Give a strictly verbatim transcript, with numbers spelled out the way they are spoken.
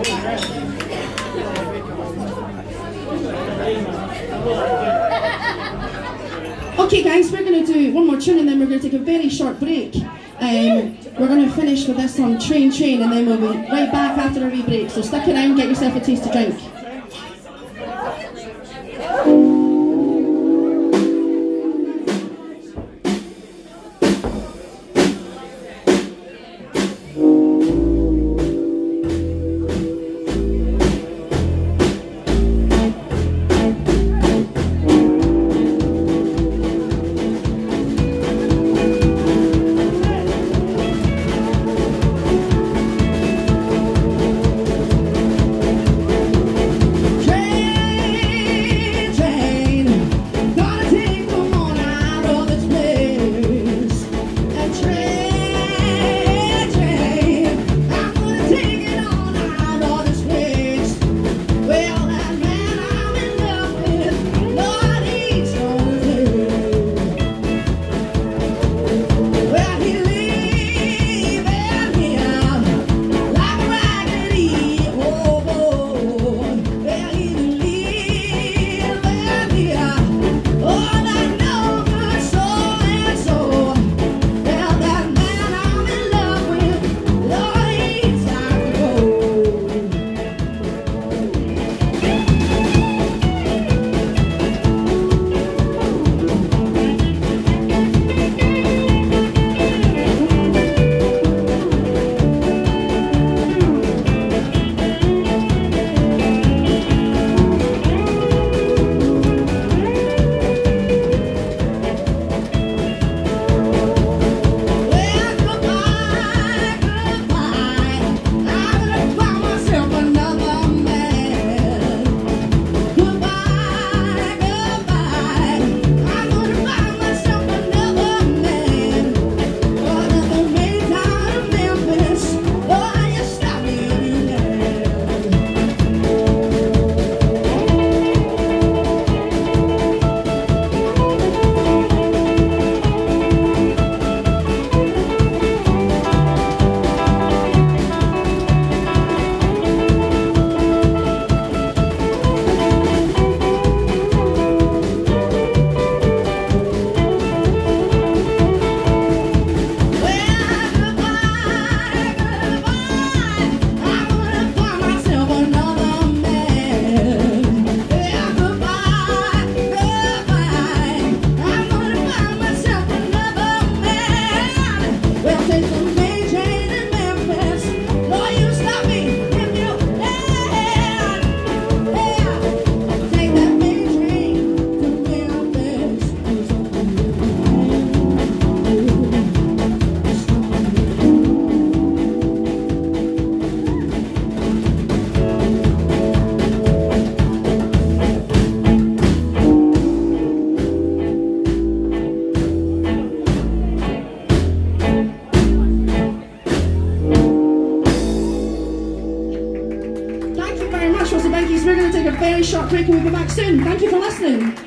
Okay guys, we're going to do one more tune and then we're going to take a very short break. Um, we're going to finish with this song, Train Train, and then we'll be right back after a wee break. So stick around, get yourself a taste to drink. Whistlebinkies, we're going to take a very short break and we'll be back soon. Thank you for listening.